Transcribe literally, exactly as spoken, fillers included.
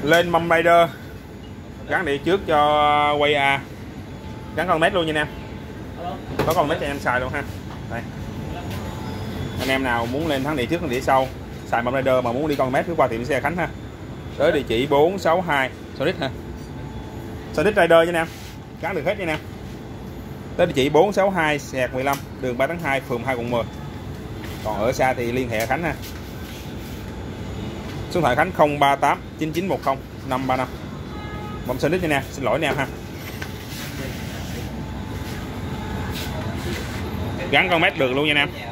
Lên mâm rider gắn đĩa trước cho quay A, gắn con mét luôn nha anh em, có con mét cho anh em xài luôn ha. Đây, anh em nào muốn lên thắng đĩa trước thắng đĩa sau xài mâm rider mà muốn đi con mét cứ qua tiệm xe Khánh ha, tới địa chỉ bốn sáu hai Sonic ha, Sonic Rider nha anh em, gắn được hết nha anh em, tới địa chỉ bốn sáu hai mười lăm đường ba tháng hai phường hai quận mười, còn ở xa thì liên hệ Khánh ha. Số điện thoại Khánh không ba tám chín chín một không năm ba năm. Mâm Sonic nha anh em, xin lỗi anh em ha. Gắn con mét được luôn nha anh em.